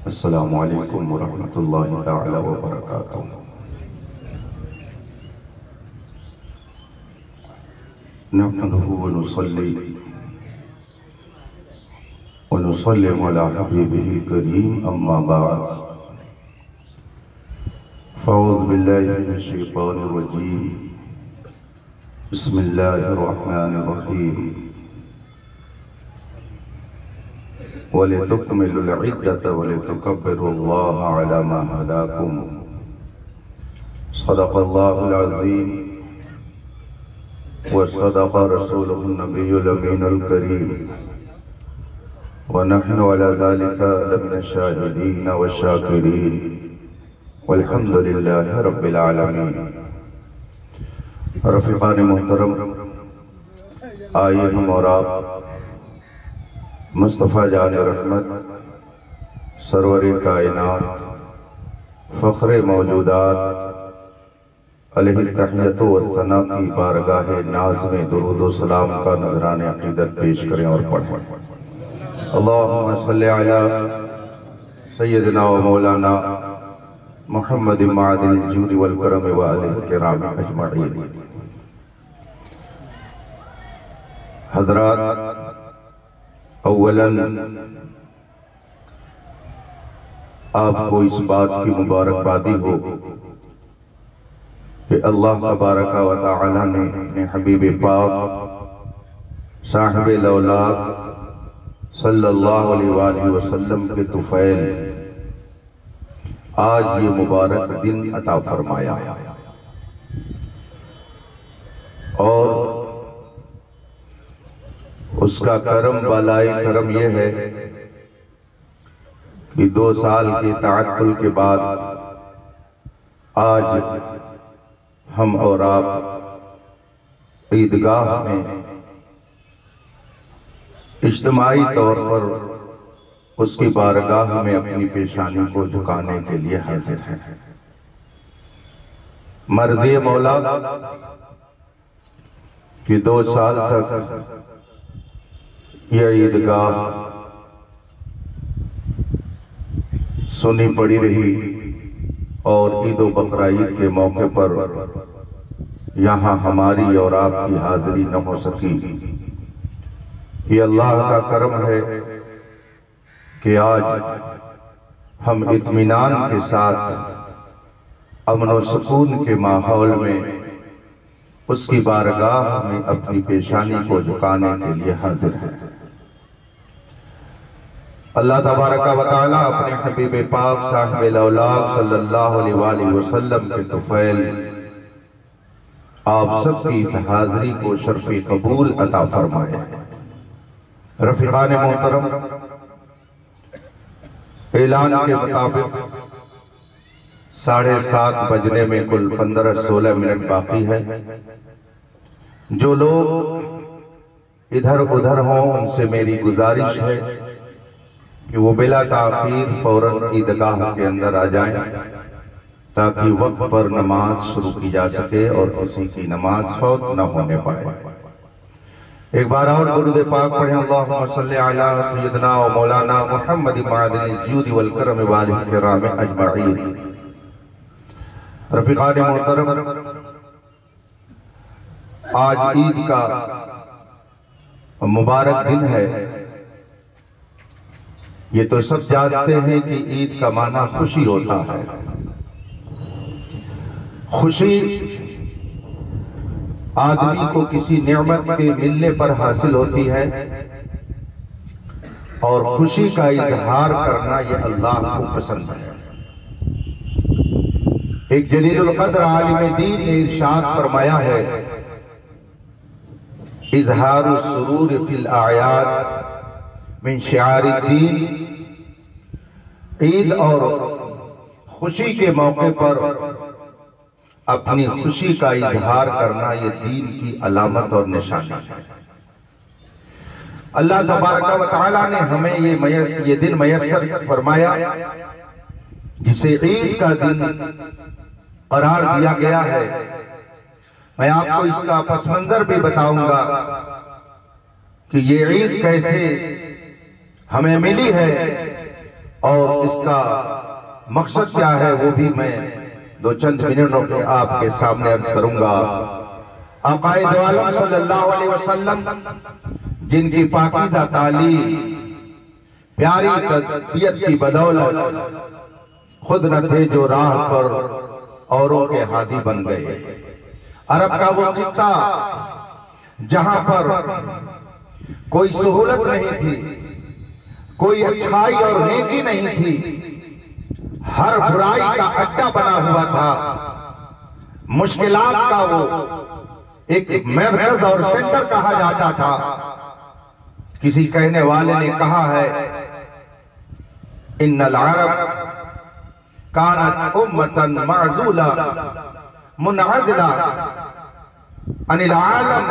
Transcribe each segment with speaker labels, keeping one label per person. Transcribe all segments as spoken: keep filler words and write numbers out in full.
Speaker 1: السلام علیکم ورحمۃ اللہ تعالی وبرکاتہ۔ نحمده ونصلي ونسلم على حبيبه الكريم أما بعد، فأعوذ بالله من الشيطان الرجيم، بسم الله الرحمن الرحيم، وَلِتُكْمِلُوا الْعِدَّةَ وَلِتُكَبِّرُوا اللَّهَ عَلَى مَا هَدَاكُمْ صدق الله العظيم وصدق رسوله النبي الأمين الكريم، ونحن على ذلك لمن الشاهدين والشاكرين، والحمد لله رب العالمين۔ رفیقان محترم، آئیے ہم اور آپ مصطفیٰ جان رحمت، سرور کائنات، فخر موجودات علیہ التحیۃ والثناء کی بارگاہ ناز میں درود و سلام کا نذران عقیدت پیش کریں اور پڑھیں۔ اللہم صلی علی سیدنا و مولانا محمد معدن الجود والکرم وآلہ الکرام اجمعین۔ حضرات، اولاً آپ کو اس بات کی مبارکبادی ہو کہ اللہ تبارک و تعالی نے اپنے حبیب پاک صاحب الاولاد صلی اللہ علیہ وآلہ وسلم کے طفیل آج یہ مبارک دن عطا فرمایا، اور اس کا کرم بالائی کرم یہ ہے کہ دو سال کے تعطل کے بعد آج ہم اور آپ عیدگاہ میں اجتماعی طور پر اس کی بارگاہ میں اپنی پیشانی کو جھکانے کے لیے حاضر ہیں۔ مرضی مولا کہ دو سال تک یہ عیدگاہ سنی پڑی رہی، اور عید و بقرعید کے موقع پر یہاں ہماری اور آپ کی حاضری نہ ہو سکی۔ یہ اللہ کا کرم ہے کہ آج ہم اطمینان کے ساتھ امن و سکون کے ماحول میں اس کی بارگاہ میں اپنی پیشانی کو جھکانے کے لیے حاضر ہیں۔ اللہ تبارک و تعالی اپنے حبیب پاک صاحب الاولاد صلی اللہ علیہ وآلہ وسلم کے طفیل آپ سب کی اس حاضری کو شرف قبول عطا فرمائے۔ رفیقان محترم، اعلان کے مطابق ساڑھے سات بجنے میں کل پندرہ سولہ منٹ باقی ہے۔ جو لوگ ادھر ادھر ہوں ان سے میری گزارش ہے کہ وہ بلا تاخیر فوراً عیدگاہ کے اندر آ جائیں تاکہ وقت پر نماز شروع کی جا سکے اور کسی کی نماز فوت نہ ہونے پائے۔ ایک بار اور درود پاک پڑھیں، اللہم صلی علی سیدنا و مولانا محمد معدن الجود والکرم وآلہ الکرام اجمعین۔ رفیقان محترم، آج عید کا مبارک دن ہے۔ یہ تو سب جانتے ہیں کہ عید کا معنی خوشی ہوتا ہے۔ خوشی آدمی کو کسی نعمت کے ملنے پر حاصل ہوتی ہے، اور خوشی کا اظہار کرنا یہ اللہ کو پسند ہے۔ ایک جلیل القدر عالم دین نے ارشاد فرمایا ہے، اظہار السرور فی الاعیاد من شعار الدین۔ عید اور خوشی کے موقع پر اپنی خوشی کا اظہار کرنا یہ دین کی علامت اور نشانی ہے۔ اللہ تبارک و تعالی نے ہمیں یہ دن میسر فرمایا جسے عید کا دن قرار دیا گیا ہے۔ میں آپ کو اس کا پس منظر بھی بتاؤں گا کہ یہ عید کیسے ہمیں ملی ہے اور اس کا مقصد کیا ہے وہ بھی میں دو چند منٹوں میں آپ کے سامنے عرض کروں گا۔ آقا دو عالم صلی اللہ علیہ وسلم جن کی پاکیزہ تعلیم، پیاری تربیت کی بدولت خود نہ تھے جو راہ پر اوروں کے ہادی بن گئے۔ عرب کا وہ خطہ جہاں پر کوئی سہولت نہیں تھی، کوئی اچھائی اور نیکی نہیں تھی، ہر برائی کا اڈا بنا ہوا تھا، مشکلات کا وہ ایک مرکز اور سینٹر کہا جاتا تھا۔ کسی کہنے والے نے کہا ہے ان العرب کانت امتا معزولا منعزلا عن العالم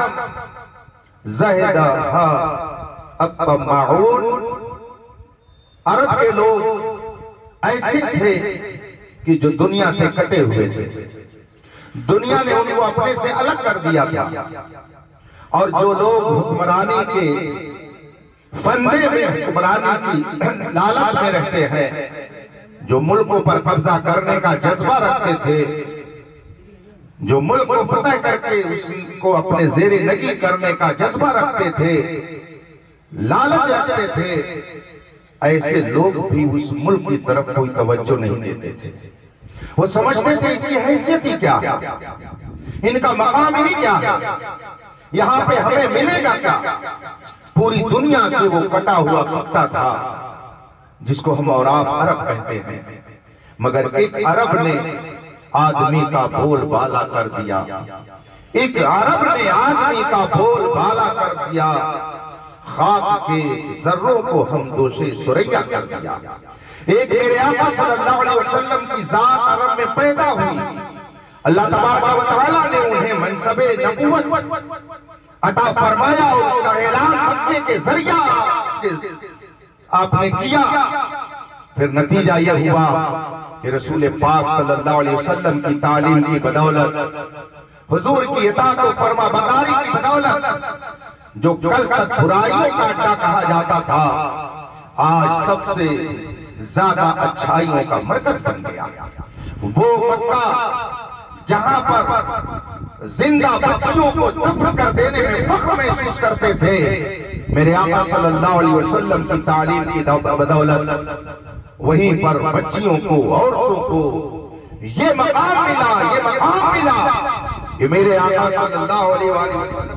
Speaker 1: زہدہا الطمعون۔ عرب کے لوگ ایسے تھے کہ جو دنیا سے کٹے ہوئے تھے، دنیا نے ان کو اپنے سے الگ کر دیا تھا، اور جو لوگ حکمرانی کے فندے میں، حکمرانی کی لالچ میں رہتے ہیں، جو ملکوں پر قبضہ کرنے کا جذبہ رکھتے تھے، جو ملک کو فتح کر کے اس کو اپنے زیر نگی کرنے کا جذبہ رکھتے تھے، لالچ رکھتے تھے، ایسے لوگ بھی اس ملک کی طرف کوئی توجہ نہیں دیتے تھے۔ وہ سمجھتے تھے اس کی حیثیت ہی کیا ہے، ان کا مقام ہی کیا ہے، یہاں پہ ہمیں ملے گا کیا۔ پوری دنیا سے وہ کٹا ہوا خطہ تھا جس کو ہم اور آپ عرب کہتے ہیں، مگر ایک عرب نے آدمی کا بول بالا کر دیا، ایک عرب نے آدمی کا بول بالا کر دیا، خاک کے ذروں کو ہم دوشے سریا کر دیا۔ ایک میرے آقا صلی اللہ علیہ وسلم کی ذات عرب میں پیدا ہوئی، اللہ تبارک و تعالیٰ نے انہیں منصب نبوت عطا فرمایا، اور اس کا اعلان مکے کے ذریعہ آپ نے کیا۔ پھر نتیجہ یہ ہوا کہ رسول پاک صلی اللہ علیہ وسلم کی تعلیم کی بدولت، حضور کی اطاعت و فرما برداری کی بدولت، جو کل تک برائیوں کا اڈا کہا جاتا تھا، آج سب سے زیادہ اچھائیوں کا مرکز بن گیا۔ وہ مکہ جہاں پر زندہ بچیوں کو دفن کر دینے میں فخر محسوس کرتے تھے، میرے آقا صلی اللہ علیہ وسلم کی تعلیم کی بدولت وہیں پر بچیوں کو، عورتوں کو یہ مقام ملا، یہ مقام ملا کہ میرے آقا صلی اللہ علیہ وسلم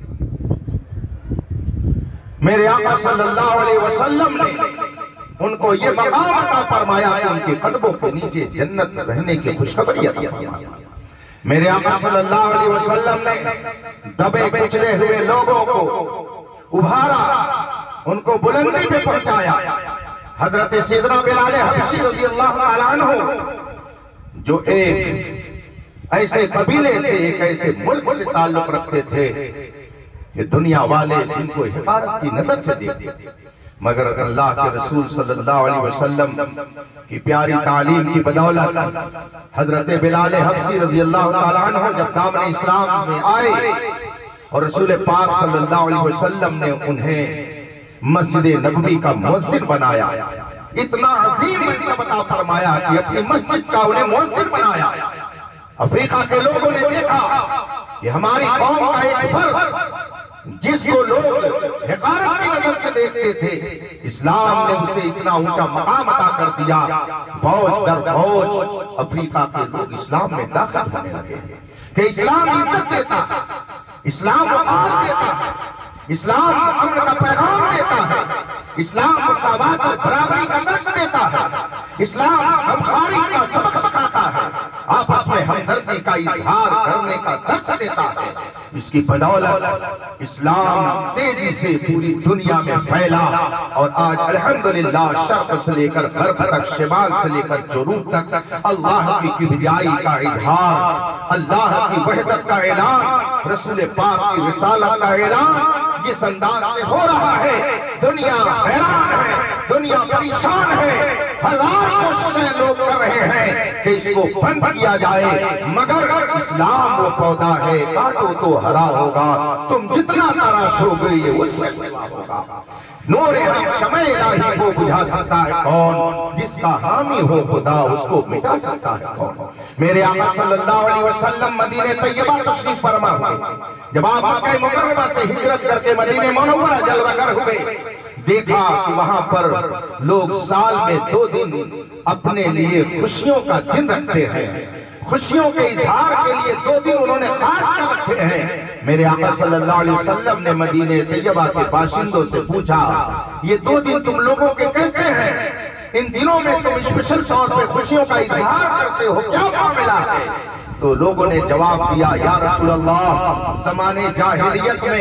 Speaker 1: میرے آقا صلی اللہ علیہ وسلم نے ان کو یہ مقام عطا فرمایا کہ ان کے قدموں کے نیچے جنت رہنے کی خوشخبری عطا فرمایا۔ میرے آقا صلی اللہ علیہ وسلم نے دبے کچلے ہوئے لوگوں کو ابھارا، ان کو بلندی پہ پہنچایا۔ حضرت سیدنا بلال حبشی رضی اللہ تعالیٰ عنہ، جو ایک ایسے قبیلے سے، ایک ایسے ملک سے تعلق رکھتے تھے کہ دنیا والے جن کو حقارت کی نظر سے دیکھتے تھے، مگر اللہ کے رسول صلی اللہ علیہ وسلم کی پیاری تعلیم کی بدولت حضرت بلال حبشی رضی اللہ تعالیٰ عنہ جب دامن اسلام میں آئے، اور رسول پاک صلی اللہ علیہ وسلم نے انہیں مسجد نبوی کا مؤذن بنایا، اتنا عظیم منصب عطا فرمایا کہ اپنی مسجد کا انہیں مؤذن بنایا۔ افریقہ کے لوگوں نے دیکھا کہ ہماری قوم کا ایک فرد جس کو لوگ حقارت کی نظر سے دیکھتے تھے، اسلام نے اسے اتنا اونچا مقام عطا کر دیا، فوج در فوج افریقہ کے لوگ اسلام میں داخل ہونے لگے کہ اسلام عزت دیتا ہے، اسلام وقار دیتا ہے، اسلام امن کا پیغام دیتا ہے، اسلام مساوات اور برابری کا درس دیتا ہے، اسلام غمخواری کا سبق سکھاتا ہے، آپس میں ہمدردی کا اظہار کرنے کا درس دیتا ہے۔ اس کی بدولت اسلام تیزی سے پوری دنیا میں پھیلا، اور آج الحمدللہ شرق سے لے کر غرب تک، شمال سے لے کر جنوب تک اللہ کی کبریائی کا اظہار، اللہ کی وحدت کا اعلان، رسول پاک کی رسالت کا اعلان جس انداز سے ہو رہا ہے، دنیا حیران ہے، دنیا پریشان ہے، ہزار کوششیں لوگ کر رہے ہیں کہ اس کو بند کیا جائے، مگر اسلام وہ پودا ہے، کاٹو تو ہرا ہوگا، تم جتنا تراشو گے یہ اس سے سوا ہوگا۔ نور حق شمع الہی کو بجھا سکتا ہے کون؟ جس کا حامی ہو خدا اس کو مٹا سکتا ہے کون؟ میرے آقا صلی اللہ علیہ وسلم مدینہ طیبہ تشریف فرما ہوئے، جب آپ مکہ مکرمہ سے ہجرت کر کے مدینہ منورہ جلوہ گر ہوئے، دیکھا کہ وہاں پر لوگ سال میں دو دن اپنے لیے خوشیوں کا دن رکھتے ہیں، خوشیوں کے اظہار کے لیے دو دن انہوں نے خاص کر رکھے ہیں۔ میرے آقا صلی اللہ علیہ وسلم نے مدینہ طیبہ کے باشندوں سے پوچھا، یہ دو دن تم لوگوں کے کیسے ہیں؟ ان دنوں میں تم اسپیشل طور پہ خوشیوں کا اظہار کرتے ہو، کیا معاملہ ہے؟ تو لوگوں نے جواب دیا، یا رسول اللہ، زمانے جاہلیت میں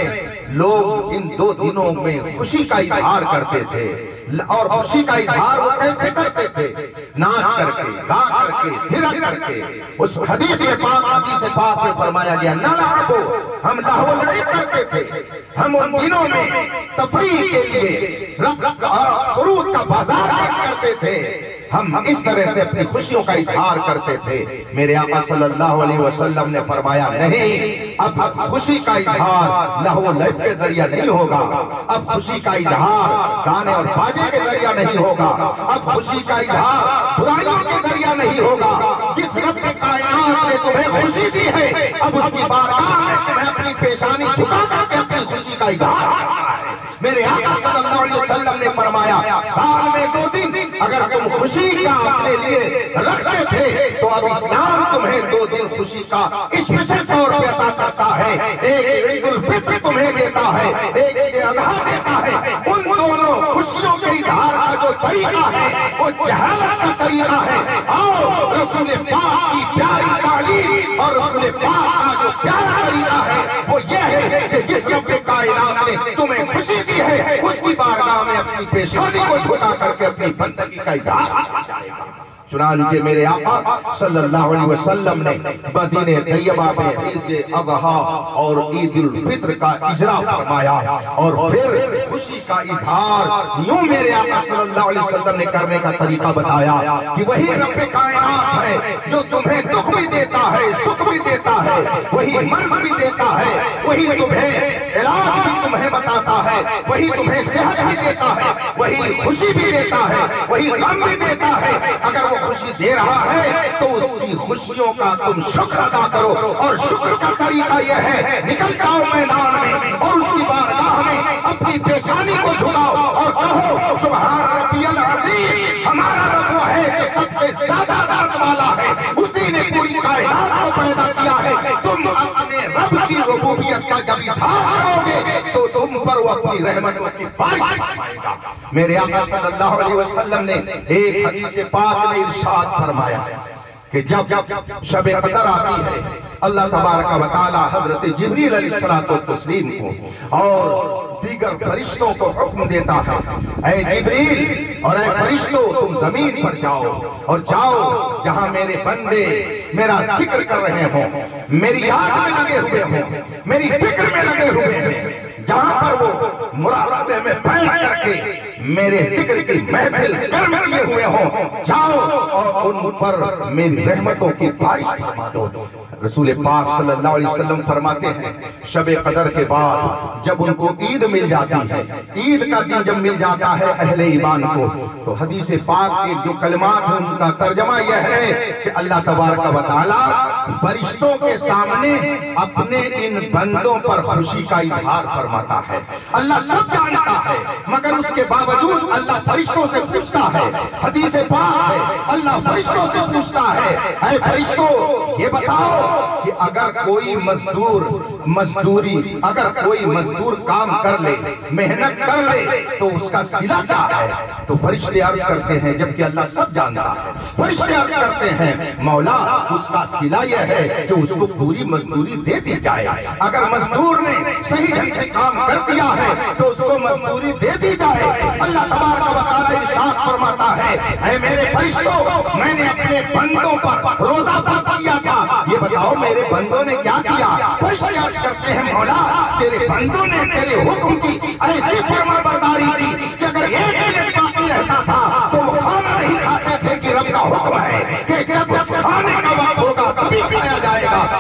Speaker 1: لوگ ان دو دنوں میں خوشی کا اظہار کرتے تھے، اور خوشی کا اظہار وہ کیسے کرتے تھے؟ ناچ کر کے، گا کر کے، دھرک کر کے۔ اس حدیث میں پاک حدیث پاک میں فرمایا گیا، نہ لعبو، ہم لہو لعب کرتے تھے، ہم ان دنوں میں تفریح کے لیے رقص اور سرود کا بازار کرتے تھے، ہم اس طرح سے اپنی خوشیوں کا اظہار کرتے تھے۔ میرے آقا صلی اللہ علیہ وسلم نے فرمایا، نہیں، اب خوشی کا اظہار لہو لعب کے ذریعہ نہیں ہوگا، اب خوشی کا اظہار گانے اور باجے کے ذریعہ نہیں ہوگا، اب خوشی کا اظہار برائیوں کے ذریعہ نہیں ہوگا۔ جس رب کائنات نے تمہیں خوشی دی ہے، اب اس کی بارگاہ میں تمہیں اپنی پیشانی جھکا کر کے اپنی خوشی کا اظہار کرنا ہے۔ میرے آقا صلی اللہ علیہ وسلم نے فرمایا، سال میں دو دن اگر تم خوشی کا اپنے لیے رکھتے تھے تو اب اسلام تمہیں دو دن خوشی کا اسپیشل طور پہ عطا کرتا ہے۔ ایک عید الفطر تمہیں دیتا ہے، ایک عید الاضحیٰ دیتا ہے۔ ان دونوں خوشیوں کے اظہار کا جو طریقہ ہے وہ جہالت کا طریقہ ہے۔ آؤ رسول پاک کی پیاری تعلیم اور رسول پاک کا جو پیارا طریقہ ہے وہ یہ ہے کہ جس رب کائنات نے تمہیں خوشی دی ہے اس کی بارگاہ میں اپنی پیشانی کو جھکا کر کے اپنی بندگی کا اظہار کیا جائے گا۔ چنانچہ میرے آقا صلی اللہ علیہ وسلم نے مدینہ طیبہ میں عید الاضحیٰ اور عید الفطر کا اجرا فرمایا، اور پھر خوشی کا اظہار یوں میرے آقا صلی اللہ علیہ وسلم نے کرنے کا طریقہ بتایا کہ وہی رب کائنات ہے جو تمہیں دکھ بھی دیتا ہے، سکھ بھی دیتا ہے، وہی مرض بھی دیتا ہے، وہی تمہیں علاج بھی تمہیں بتاتا ہے، وہی تمہیں صحت بھی دیتا ہے، وہی خوشی بھی دیتا ہے، وہی غم بھی دیتا ہے۔ اگر وہ خوشی دے رہا ہے تو اس کی خوشیوں کا تم شکر ادا کرو، اور شکر کا طریقہ یہ ہے، نکل جاؤ میدان میں اور اس کی بارگاہ میں اپنی پیشانی کو جھکاؤ اور کہو، سبحان ربی العظیم، ہمارا رب وہ ہے جو سب سے زیادہ عظمت والا ہے، اسی نے پوری کائنات کو پیدا کیا ہے۔ تم اپنے رب کی ربوبیت کا جب اظہار کرو گے تو تم پر وہ اپنی رحمتوں کی بارش فرمائے گا۔ میرے آقا صلی اللہ علیہ وسلم نے ایک حدیث پاک میں ارشاد فرمایا کہ جب شب قدر آتی ہے، اللہ تبارک و تعالی حضرت جبریل علیہ الصلوۃ والتسلیم کو اور دیگر فرشتوں کو حکم دیتا ہے، اے جبریل اور اے فرشتوں، تم زمین پر جاؤ اور جاؤ جہاں میرے بندے میرا ذکر کر رہے ہوں، میری یاد میں لگے ہوئے ہوں، میری فکر میں لگے ہوئے ہیں، جہاں پر وہ مراقبے میں بیٹھ کر کے میرے ذکر کی محفل گرم کیے ہوئے ہوں، جاؤ اور ان پر میری رحمتوں کی بارش فرما دو۔ رسول پاک صلی اللہ علیہ وسلم فرماتے ہیں، شب قدر کے بعد جب ان کو عید مل جاتی ہے، عید کا دن جب مل جاتا ہے اہل ایمان کو، تو حدیث پاک کے جو کلمات ہیں ان کا ترجمہ یہ ہے کہ اللہ تبارک و تعالی فرشتوں کے سامنے اپنے ان بندوں پر خوشی کا اظہار فرماتا ہے۔ اللہ سب جانتا ہے مگر اس کے باوجود اللہ فرشتوں سے پوچھتا ہے، حدیث پاک ہے اللہ فرشتوں سے پوچھتا ہے، اے فرشتوں یہ بتاؤ کہ اگر کوئی مزدور مزدوری اگر کوئی مزدور کام کر لے، محنت کر لے تو اس کا صلہ کیا ہے؟ تو فرشتے عرض کرتے ہیں، جبکہ اللہ سب جانتا ہے، فرشتے عرض کرتے ہیں مولا اس کا صلہ یہ ہے کہ اس کو پوری مزدوری دے دی جائے۔ اگر مزدور نے صحیح ڈھنگ سے کام کر دیا ہے تو اس کو مزدوری دے دی جائے۔ اللہ تبارک و تعالی ارشاد فرماتا ہے، اے میرے فرشتوں، میں نے اپنے بندوں پر روزہ فرض کیا تھا، یہ بتاؤ میرے بندوں نے کیا کیا؟ فرشتے عرض کرتے ہیں مولا تیرے بندوں نے تیرے حکم کی ایسی فرما برداری کی کہ اگر ایک منٹ باقی رہتا تھا تو وہ کھانا نہیں کھاتے تھے کہ رب کا حکم ہے کہ جب کھانے کا وقت ہوگا تبھی کھایا جائے گا۔ ان کو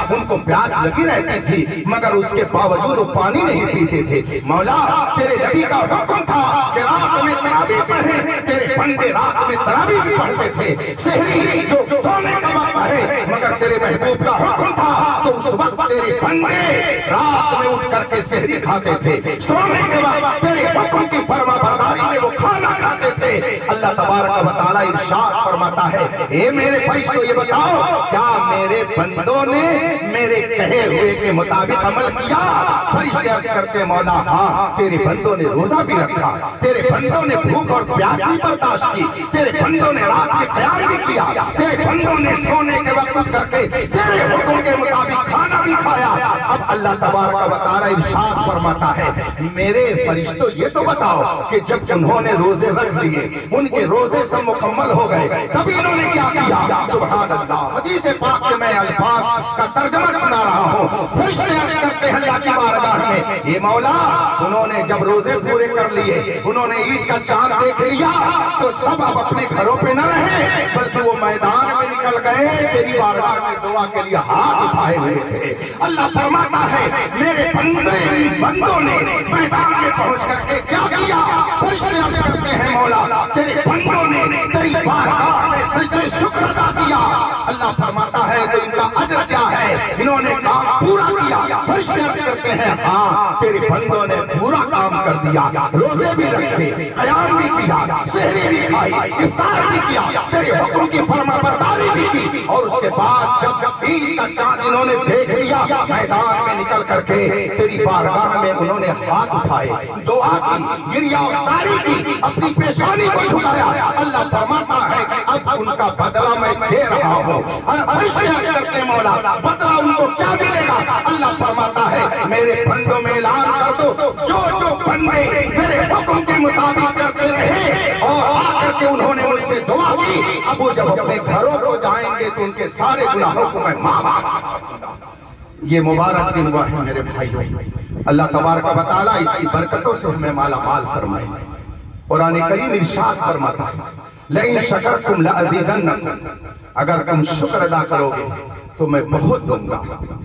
Speaker 1: प्यास लगी रहती थी, मगर उसके बावजूद वो पानी नहीं पीते थे। मौला तेरे नबी का हुक्म था कि रात में तरावी पढ़े, तेरे बंदे रात में तरावी भी पढ़ते थे। शहरी जो सोने का वक्त है, मगर तेरे महबूब का हुक्म था तो उस वक्त तेरे बंदे रात में उठ करके शहरी खाते थे। सोने के वक्त तेरे हुक्म की फरमाबरदारी में वो खाना खाते थे। अल्लाह तबारक व तआला इरशाद फरमाता है, ए मेरे फरिश्तों ये बताओ क्या मेरे बंदों ने मेरे कहे हुए के मुताबिक अमल किया? फरिश्ते अर्ज करते मौला हाँ, तेरे बंदों ने रोजा भी रखा, तेरे बंदों ने भूख और प्यास भी बर्दाश्त की, तेरे बंदों ने रात में क़याम भी किया, तेरे बंदों ने सोने के वक्त उठ करके तेरे हुक्म के मुताबिक खाना भी खाया। अब अल्लाह तबारक व तआला इरशाद फरमाता है, मेरे फरिश्तों ये तो बताओ कि जब उन्होंने रोजे रख लिए, उनके रोजे सब मुकम्मल हो गए, तभी इन्होंने क्या किया? सुभान अल्लाह। हदीस पाक में मैं अल्फाज का तर्जुमा सुना रहा हूँ। फरिश्ते अर्ज करते हैं अल्लाह की बारगाह में, ये मौला उन्होंने जब रोजे पूरे कर लिए, उन्होंने ईद का चांद देख लिया, तो सब अब अपने घरों पे न रहे, बल्कि वो मैदान में निकल गए, तेरी बारगाह में दुआ के लिए हाथ उठाए हुए थे। अल्लाह फरमाता है, मेरे बंदे बंदों ने मैदान में पहुंच करके क्या किया? फरिश्ते अर्ज करते हैं मौला तेरे बंदों ने तेरी बारगाह में सजदे शुक्र अदा किया। अल्लाह फरमाता है तो इनका अजर क्या है? इन्होंने काम पूरा किया। फरिश्ते अर्ज करते हैं हाँ, तेरे बंदों ने पूरा काम कर दिया, रोजे भी रखे, क़याम भी किया, सहरी भी खाई, इफ्तार भी किया, तेरे हुक्म की फरमाबरदारी भी की, और उसके बाद जब ईद का चांद इन्होंने देख लिया, मैदान में निकल करके तेरी बारगाह में उन्होंने हाथ उठाए, दुआ की, गिरिया और सारी की, अपनी पेशानी को झुकाया। अल्लाह फरमाता है कि अब उनका बदला मैं दे रहा हूँ। फरिश्ते अर्ज करते हैं मौला बदला उनको क्या मिलेगा? अल्लाह फरमाता है, मेरे बंदों में ऐलान कर दो, जो जो बंदे मेरे हुक्म के मुताबिक करते रहे और आकर के उन्होंने मुझसे दुआ की, अब वो जब अपने घरों को जाएंगे तो उनके सारे गुनाहों को मैं माफ करूंगा। ये मुबारक दिन हुआ है मेरे भाइयों। अल्लाह तबारक व तआला इसकी बरकतों से हमें माला माल फरमाए। कुरान करीम इरशाद फरमाता है, लइन शकरतुम लअज़ीदन्नकुम, अगर तुम शुक्र अदा करोगे तो मैं बहुत दूंगा,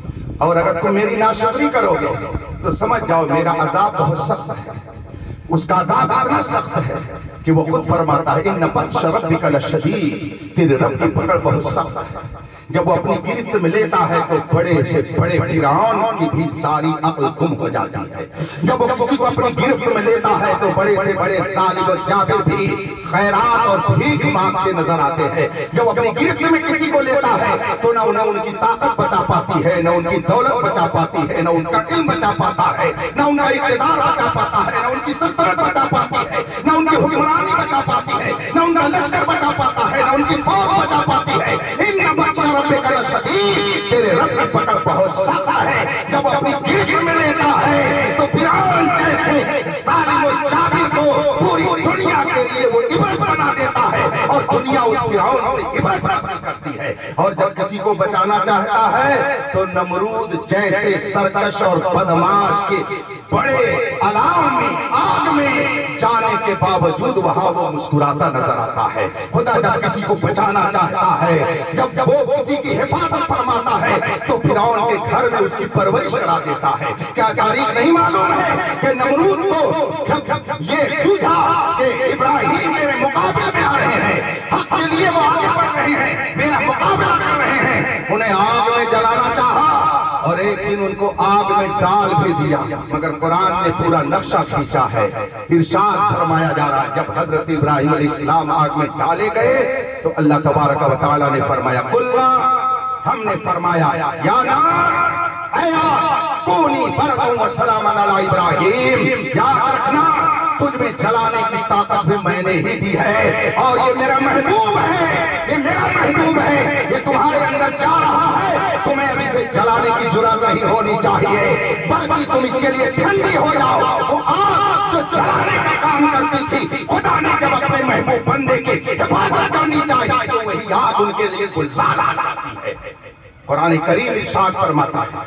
Speaker 1: और अगर तुम मेरी नाशुक्री करोगे तो समझ जाओ मेरा अजाब बहुत सख्त है। उसका अजाब इतना सख्त है कि वो खुद फरमाता है, इन्न बत्श रब्बिका लशदीद, तेरे रब की पकड़ बहुत सख्त है। जब वो अपनी गिरफ्त में लेता है तो बड़े से बड़े फिरौन की भी सारी अक्ल गुम हो जाती है। जब वो किसी को अपनी गिरफ्त में लेता है तो बड़े से बड़े जालिम और जाबिर भी खैरात और भीख मांगते नजर आते हैं। जब अपनी गिरफ्त में किसी को लेता है तो न उन्हें उनकी ताकत बचा पाती है, न उनकी दौलत बचा पाती है, न उनका इल्म बचा पाता है, न उनका इक़्तिदार बचा पाता है, न उनकी सल्तनत बचा पाती है, न उनकी हुक्मरानी बचा पाती है, न उनका लश्कर बचा पाता है, न उनकी फौज बचा पाती है। इन बत्श रब्बिका लशदीद, तेरे रब की पकड़ बहुत सख्त है। जब अपनी गिरफ्त में लेता है तो फिरौन जैसे जालिम और जाबिर को पूरी दुनिया के लिए वो इबरत बना देता है और दुनिया उस फिरौन से इबरत हासिल करती है। और जब किसी को बचाना चाहता है तो नमरूद जैसे सरकश और बदमाश के बड़े अलाव में, आग में जाने के बावजूद वहां वो मुस्कुराता नजर आता है। खुदा जब किसी को बचाना चाहता है, जब वो किसी की हिफाजत फरमाता है तो फिरौन के घर में उसकी परवरिश करा देता है। क्या तारीख नहीं मालूम है कि नमरूद को जब ये सूझा कि इब्राहिम मेरे मुकाबले में आ रहे हैं, हक के लिए वो आगे बढ़ रहे हैं, मेरा मुकाबला कर रहे हैं, उन्हें आग में जलाना चाहा और एक दिन उनको आग में डाल भी दिया। मगर कुरान ने पूरा नक्शा खींचा है। इरशाद फरमाया जा रहा है, जब हजरत इब्राहिम अलैहिस्सलाम आग में डाले गए तो अल्लाह तबारक व तआला ने फरमाया, कुल्ला, हमने फरमाया, या नार, ऐ आग, कूनी बरदन व सलामन अला इब्राहिम, याद रखना तुझ में जलाने की ताकत भी मैंने ही दी है, और ये मेरा महबूब है, ये मेरा महबूब है, ये तुम्हारे अंदर जा रहा है, तुम्हें अभी से जलाने की जुर्रत नहीं होनी चाहिए, बल्कि तुम इसके लिए ठंडी हो जाओ। वो आग जो जलाने का काम करती थी, खुदा ने जब अपने महबूब बंदे की हिफाजत करनी चाहिए तो वही आग उनके लिए गुलजार आ जाती है। कुरान करीम इरशाद फरमाता है,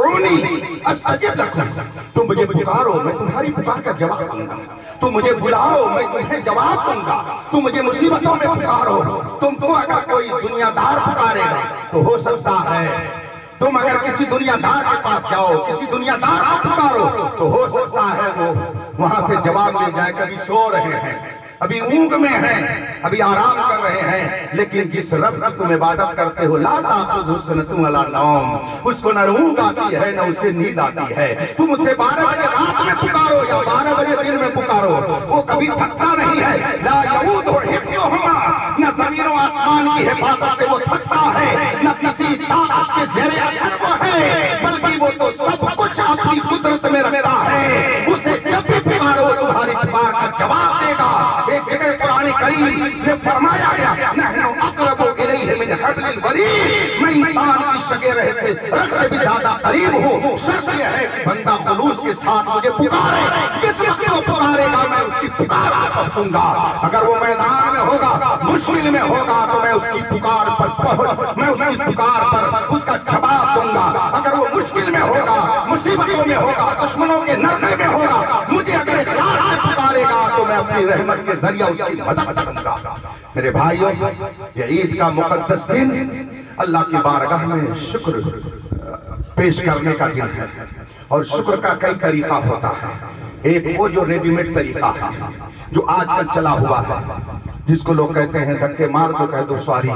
Speaker 1: उदऊनी अस्तजिब लकुम, तुम मुझे पुकारो मैं तुम्हारी पुकार का जवाब दूंगा, तुम मुझे बुलाओ मैं तुम्हें जवाब दूंगा, तुम मुझे मुसीबतों में पुकारो। तुमको अगर कोई दुनियादार पुकारेगा तो हो सकता है تم اگر کسی دنیا دار کے پاس جاؤ، کسی دنیا دار کو پکارو تو ہو سکتا ہے وہ وہاں سے جواب مل جائے کبھی سو رہے ہیں، ابھی اونگ میں ہیں، ابھی آرام کر رہے ہیں، لیکن جس رب کی تم عبادت کرتے ہو لا تأخذہ سنۃ ولا نوم، اس کو نہ اونگ آتی ہے نہ اسے نیند آتی ہے، تم اسے بارہ بجے رات میں پکارو یا بارہ بجے دن میں پکارو، وہ کبھی تھکتا نہیں ہے، لا یعودہ حفظہما، نہ زمین و آسمان کی حفاظت سے وہ تھکتا ہے، نہ کسی طاقت کے زیر اثر وہ ہے، بلکہ وہ تو سب کچھ اپنی قدرت میں رکھتا ہے، اسے جب بھی پکارو تمہاری پکار کا جواب دے گا۔ ایک جگہ قرآن کریم میں فرمایا گیا نحن اقرب الیہ من حبل الورید، میں انسان کی شگے رہ سے رگ سے بھی زیادہ قریب ہوں، شرط یہ ہے کہ بندہ خلوص کے ساتھ مجھے پکارے، جس وقت وہ پکارے گا میں اس کی پکار پر پہنچوں گا، اگر وہ میدان میں ہوگا مشکل میں ہوگا تو میں اس کی پکار پر پہنچ میں اس کی پکار پر اس کا جواب دوں گا، اگر وہ مشکل میں ہوگا مصیبتوں میں ہوگا دشمنوں کے نرغے میں ہوگا مجھے اگر اخلاص سے پکارے گا تو میں اپنی رحمت کے ذریعہ اس کی مدد کروں گا۔ میرے بھائیوں، یہ عید کا مقدس دن اللہ کی بارگاہ میں شکر پیش کرنے کا دن ہے، اور شکر کا کئی طریقہ ہوتا ہے۔ ایک وہ جو ریڈی میڈ طریقہ ہے جو آج کل چلا ہوا ہے، جس کو لوگ کہتے ہیں دھکے مار دو کہہ دو سواری،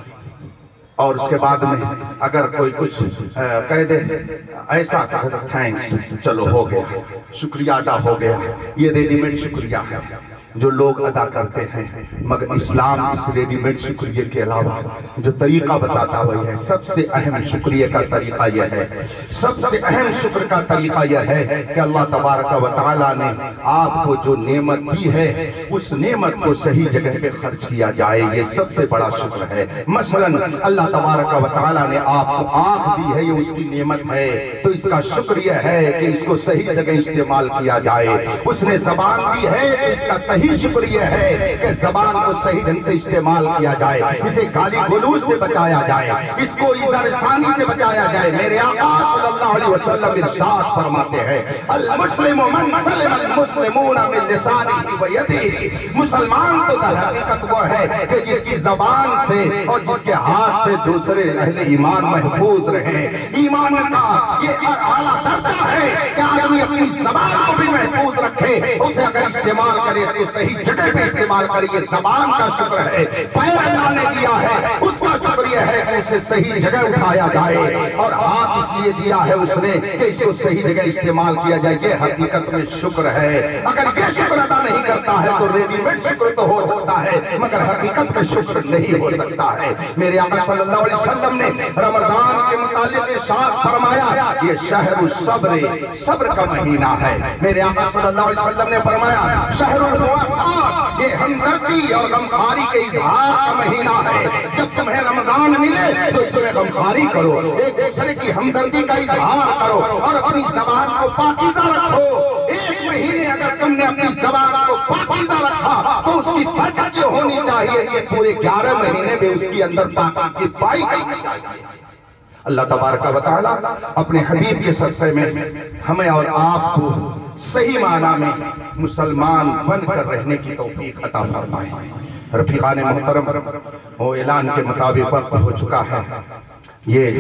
Speaker 1: اور اس کے بعد میں اگر کوئی کچھ کہہ دے ایسا کہہ دو تھینکس، چلو ہو گیا، شکریہ ادا ہو گیا، یہ ریڈی میڈ شکریہ ہے جو لوگ ادا کرتے ہیں، مگر اسلام اس ریڈی میڈ شکریہ کے علاوہ جو طریقہ بتاتا وہ ہے، سب سے اہم شکریہ کا طریقہ یہ ہے، سب سے اہم شکر کا طریقہ یہ ہے کہ اللہ تبارک و تعالیٰ نے آپ کو جو نعمت دی ہے اس نعمت کو صحیح جگہ پہ خرچ کیا جائے، یہ سب سے بڑا شکر ہے۔ مثلا اللہ تبارک و تعالیٰ نے آپ کو آنکھ دی ہے، یہ اس کی نعمت ہے، تو اس کا شکر یہ ہے کہ اس کو صحیح جگہ استعمال کیا جائے۔ اس نے زبان دی ہے تو اس کا صحیح شکر یہ ہے کہ زبان کو صحیح ڈھنگ سے استعمال کیا جائے، اسے گالی گلوچ سے بچایا جائے، اس کو اظہار ثانی سے بچایا جائے۔ میرے آقا صلی اللہ علیہ وسلم ارشاد فرماتے ہیں المسلم من سلم المسلمون من لسانہ و یدہ، مسلمان تو در حقیقت وہ ہے کہ جس کی زبان سے اور جس کے ہاتھ سے دوسرے اہل ایمان محفوظ رہیں۔ ایمان کا یہ اعلیٰ درجہ ہے کہ آدمی اپنی زبان کو بھی محفوظ رکھے، اسے اگر استعمال کرے اس کو صحیح جگہ پہ استعمال کرے، یہ زبان کا شکر ہے۔ پیر اللہ نے دیا ہے، اس کا شکر یہ ہے کہ اسے صحیح جگہ اٹھایا جائے، اور ہاتھ اس لیے دیا ہے اس نے کہ اس کو صحیح جگہ استعمال کیا جائے، یہ حقیقت میں شکر ہے۔ اگر یہ شکر ادا نہیں کرتا ہے تو ریڈی میڈ شکر تو ہو سکتا ہے مگر حقیقت میں شکر نہیں ہو سکتا ہے۔ میرے آقا صلی اللہ علیہ وسلم نے رمضان کے متعلق ارشاد فرمایا یہ شہر الصبر، صبر کا مہینہ ہے۔ میرے آقا صلی اللہ علیہ وسلم نے فرمایا شہر المواساة، یہ ہمدردی اور غمخواری کے اظہار کا مہینہ ہے۔ جب تمہیں رمضان ملے تو اس میں غمخواری کرو، ایک دوسرے کی ہمدردی کا اظہار کرو اور اپنی زبان کو پاکیزہ رکھو۔ ایک مہینے اگر تم نے اپنی زبان کو پاکیزہ رکھا تو اس کی برکت یہ ہونی چاہیے کہ پورے گیارہ مہینے میں اس کی اندر پاکیزگی پائی جانی چاہیے۔ اللہ تبارک و تعالیٰ اپنے حبیب کے صدقے میں ہمیں اور آپ کو صحیح معنی میں مسلمان بن کر رہنے کی توفیق عطا فرمائے۔ رفیقان محترم، وہ اعلان کے مطابق وقت ہو چکا ہے۔ یہ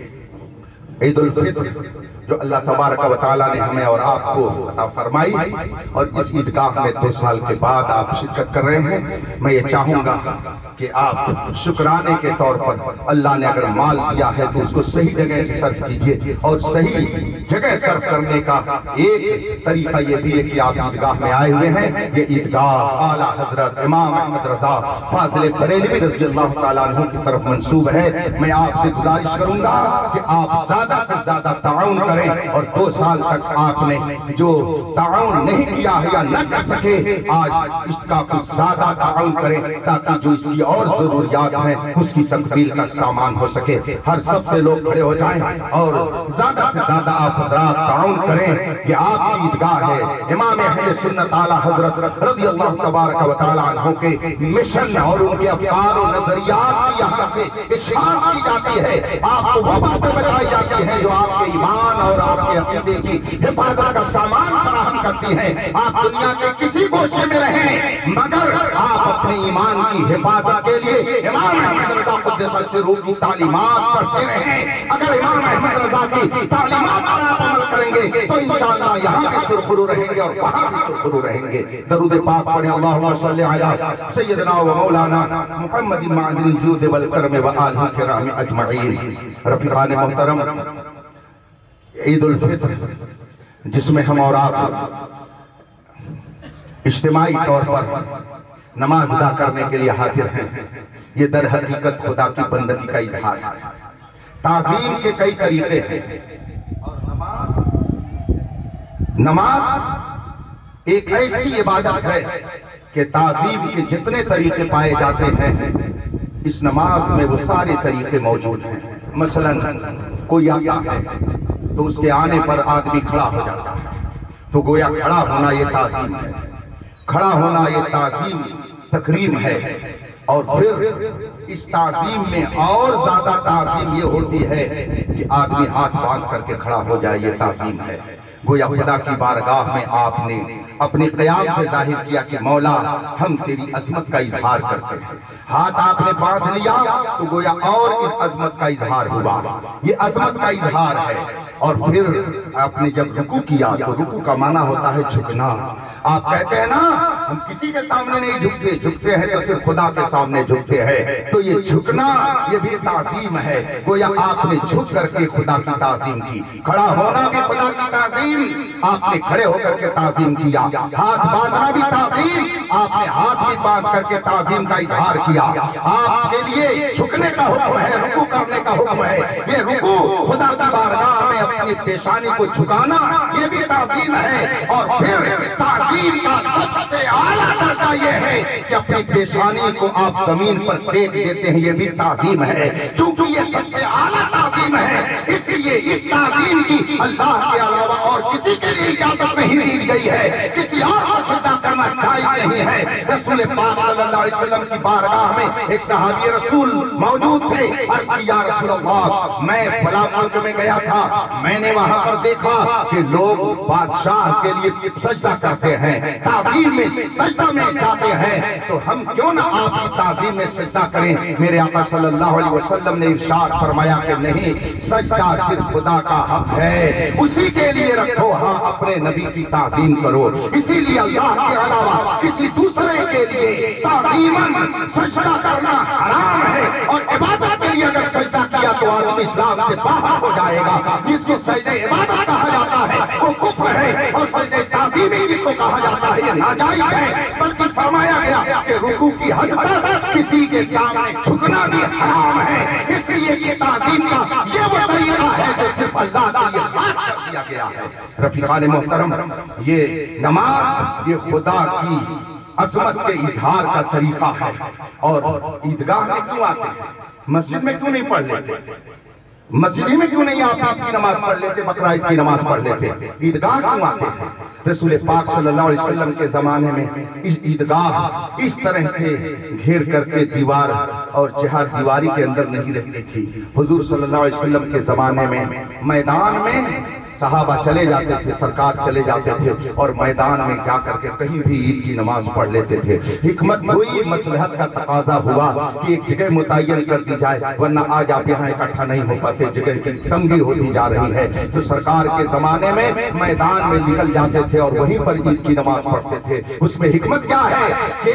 Speaker 1: عید الفطر جو اللہ تبارک و تعالیٰ نے ہمیں اور آپ کو عطا فرمائی، اور اس عیدگاہ میں دو سال کے بعد آپ شرکت کر رہے ہیں، میں یہ چاہوں گا کہ آپ شکرانے کے طور پر اللہ نے اگر مال دیا ہے تو اس کو صحیح جگہ سے صرف کیجئے، اور صحیح جگہ صرف کرنے کا ایک طریقہ یہ بھی ہے کہ آپ عیدگاہ میں آئے ہوئے ہیں، یہ عیدگاہ اعلیٰ حضرت امام احمد رضا فاضل بریلوی رضی اللہ تعالیٰ عنہ کی طرف منسوب ہے۔ میں آپ سے گزارش کروں گا کہ آپ زیادہ سے زیادہ تعاون کریں، اور دو سال تک آپ نے جو تعاون نہیں کیا ہے یا نہ کر سکے، آج اس کا کچھ زیادہ تعاون کریں تاکہ جو اس کی اور ضروریات ہیں اس کی تکمیل کا سامان ہو سکے۔ ہر سب سے لوگ کھڑے ہو جائیں اور زیادہ سے زیادہ آپ حضرات تعاون کریں۔ یہ آپ کی عیدگاہ ہے، امام اہل سنت اعلیٰ حضرت رضی اللہ تبارک و تعالیٰ عنہ کے مشن اور ان کے افکار و نظریات کی یہاں سے اشاعت کی جاتی ہے، آپ کو وہ باتیں بتائی جاتی ہیں جو آپ کے ایمان اور آپ کے عقیدے کی حفاظت کا سامان فراہم کرتی ہیں۔ آپ دنیا کے کسی گوشے میں رہیں مگر آپ اپنے ایمان کی حفاظت کے لیے امام احمد رضا मुक़द्दस सिरूर की तालीमात पढ़ते रहें। अगर इमाम अहमद रज़ा की तालीमात पर आप अमल करेंगे तो इंशाअल्लाह यहाँ भी सुरखरू रहेंगे और वहाँ भी सुरखरू रहेंगे। दरूद पाक पढ़ें, अल्लाहुम्मा सल्ली अला सय्यदना व मौलाना मुहम्मद मादिन जूद वल करम व आलिहि किराम अजमईन। रफ़ीक़ान मोहतरम, ईद उल फित्र जिसमें हम और आप इज्तिमाई तौर पर नमाज अदा करने के लिए हाजिर हैं, ये दर हकीकत खुदा की बंदगी का इजहार है। ताज़ीम के कई तरीके हैं और नमाज नमाज एक ऐसी इबादत है कि ताज़ीम के जितने तरीके पाए जाते हैं इस नमाज में वो सारे तरीके मौजूद हैं। मसलन कोई आता है तो उसके आने पर आदमी खड़ा हो जाता है, तो गोया खड़ा होना ये ताज़ीम है, खड़ा होना ये ताज़ीम तकरीम है। और फिर इस ताज़ीम में और ज्यादा ताज़ीम ये होती है कि आदमी हाथ बांध करके खड़ा हो जाए, ये ताज़ीम है। गोया खुदा की बारगाह में आपने अपने क़याम से जाहिर किया कि मौला हम तेरी अज़मत का इजहार करते हैं। हाथ आपने बांध लिया तो गोया और इस अज़मत का इजहार हुआ, ये अज़मत का इजहार है। और फिर आपने जब रुकू किया तो रुकू का माना होता है झुकना। आप कहते हैं ना हम किसी के सामने नहीं झुकते, झुकते हैं तो सिर्फ खुदा के सामने झुकते हैं। तो ये झुकना ये भी ताज़ीम है। गोया आपने झुक करके खुदा की ताज़ीम की। खड़ा होना भी खुदा की ताज़ीम, आपने खड़े होकर के ताज़ीम किया। हाथ बांधना भी ताज़ीम, आपने हाथ भी बांध करके ताज़ीम का इजहार किया। आपके लिए झुकने का हुक्म है, रुकू करने का हुक्म है। ये रुकू खुदा की बारगाह में अपनी पेशानी को झुकाना ये भी ताज़ीम है। और फिर ताज़ीम का सबसे आला दर्जा ये है कि अपनी पेशानी को आप जमीन पर टेक देते हैं, ये भी ताज़ीम है। क्योंकि ये सबसे आला ताज़ीम है, इसलिए इस ताज़ीम की अल्लाह के अलावा और किसी के लिए इजाजत नहीं दी गई है, किसी और को सजदा करना जायज नहीं है। रसूल पाक सल्लल्लाहु अलैहि वसल्लम की बारगाह में एक सहाबी रसूल मौजूद थे। अर्ज़ की या रसूल अल्लाह, मैं फलां मुल्क में गया था, मैंने वहां पर देखा कि लोग बादशाह के लिए सजदा करते हैं, ताज़ीम में सजदा में जाते हैं, तो हम क्यों ना आपकी ताज़ीम में सजदा करें। मेरे आका सल्लल्लाहु अलैहि वसल्लम ने इरशाद फरमाया कि नहीं, सजदा सिर्फ खुदा का हक है, उसी के लिए रखो, हाँ अपने नबी की ताज़ीम करो। इसीलिए अल्लाह के अलावा किसी दूसरे के लिए ताज़ीमन सजदा करना हराम है। और इबादत के लिए अगर सजदा किया तो आदमी इस्लाम से बाहर हो जाएगा। जिसको सजदे इबादत कहा जाता है वो कुफ्र है, और सजदे ताज़ीमी जिसको कहा जाता है ये नाजायज है। बल्कि फरमाया गया कि रुकू की हद तक किसी के सामने झुकना भी हराम है। इसलिए ये ताज़ीम का ये वो तरीका है जो सिर्फ अल्लाह के लिए खास कर दिया गया है। रफ़ीक़ान मोहतरम, ये नमाज ये खुदा की अज़मत के इजहार का तरीका है। और ईदगाह में क्यों आते हैं, मस्जिद में क्यों नहीं पढ़ लेते, मस्जिद में क्यों नहीं आप ईद की नमाज पढ़ लेते, बकरा ईद की नमाज पढ़ लेते, ईदगाह क्यों आते हैं। रसूल पाक सल्लल्लाहु अलैहि वसल्लम के जमाने में इस ईदगाह इस तरह से घेर करके दीवार और चहार दीवारी के अंदर नहीं रहती थी। हुजूर सल्लल्लाहु अलैहि वसल्लम के जमाने में मैदान में सहाबा चले जाते थे, सरकार चले जाते थे और मैदान में जा करके कहीं भी ईद की नमाज पढ़ लेते थे। हिकमत हुई, मसलहत का तकाजा हुआ कि एक जगह मुतय्यन कर दी जाए, वरना आज आप यहाँ इकट्ठा नहीं हो पाते, जगह की तंगी होती जा रही है। तो सरकार के जमाने में मैदान में निकल जाते थे और वहीं पर ईद की नमाज पढ़ते थे। उसमें हिकमत क्या है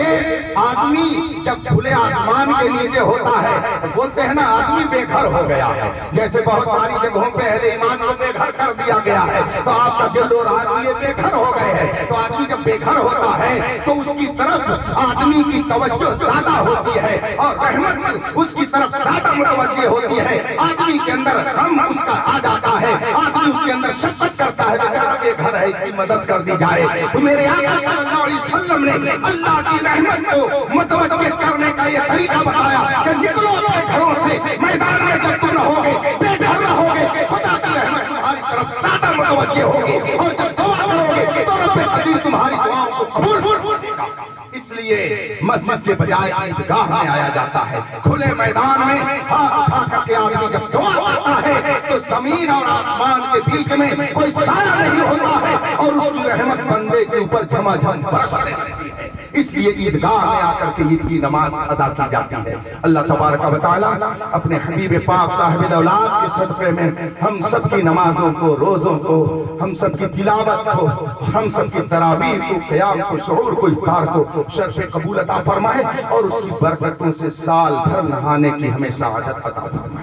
Speaker 1: कि आदमी जब खुले आसमान के नीचे होता है तो बोलते हैं ना आदमी बेघर हो गया है। जैसे बहुत सारी जगहों पे अहले ईमान को बेघर कर दिया गया है, तो आपका दिल और आदमी ये बेघर हो गए हैं। तो आदमी जब बेघर होता है तो उसकी तरफ आदमी की तवज्जो ज्यादा होती है और रहमत उसकी तरफ ज्यादा मुतवज्जे होती है। आदमी के अंदर गम उसका आ जाता है, आदमी उसके अंदर शफ़क़त करता है, बेचारा बेघर है, इसकी मदद कर दी जाए। तो मेरे आका सल्लल्लाहु अलैहि वसल्लम ने अल्लाह की रहमत को मुतवज्जे करने का ये तरीका बताया कि निकलो अपने घरों से, मैदान में जब तुम रहोगे बेघर रहोगे, खुदा की रहमत तुम्हारी तरफ ज्यादा मुतवज्जे होगी और जब दुआ करोगे तो रब्बे कदीर तुम्हारी दुआओं को कबूल करेगा। इसलिए मस्जिद के बजाय ईदगाह में आया जाता है। खुले मैदान में हाथ उठा करके आदमी जब दुआ करता है तो जमीन और आसमान के बीच में कोई साया नहीं होता है और उसकी रहमत बंदे के ऊपर झमाझम बरसने लगती है। اس لیے عیدگاہ میں آ کر کے عید کی نماز ادا کی جاتی ہے۔ اللہ تبارک و تعالیٰ اپنے حبیب پاک صاحب الاولاد کے صدقے میں ہم سب کی نمازوں کو، روزوں کو، ہم سب کی تلاوت کو، ہم سب کی تراویح کو، قیام کو، سحور کو، افطار کو شرف قبول عطا فرمائے اور اس کی برکتوں سے سال بھر نہانے کی ہمیں سعادت عطا فرمائے۔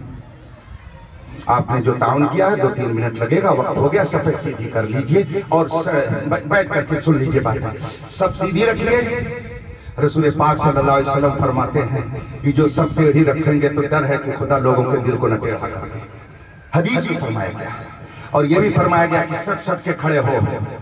Speaker 1: آپ نے جو تعاون کیا ہے دو تین منٹ لگے گا، وقت ہو گیا، صفحے سیدھی کر لیجئے اور بیٹھ کر کے سن لیجئے باتیں، سب سیدھی رکھیے۔ رسول پاک صلی اللہ علیہ وسلم فرماتے ہیں کہ جو سب ٹیڑھی رکھیں گے تو ڈر ہے کہ خدا لوگوں کے دل کو نہ ٹیڑھا کر دے۔ حدیث بھی فرمایا گیا اور یہ بھی فرمایا گیا کہ سٹ سٹ کے کھڑے ہو،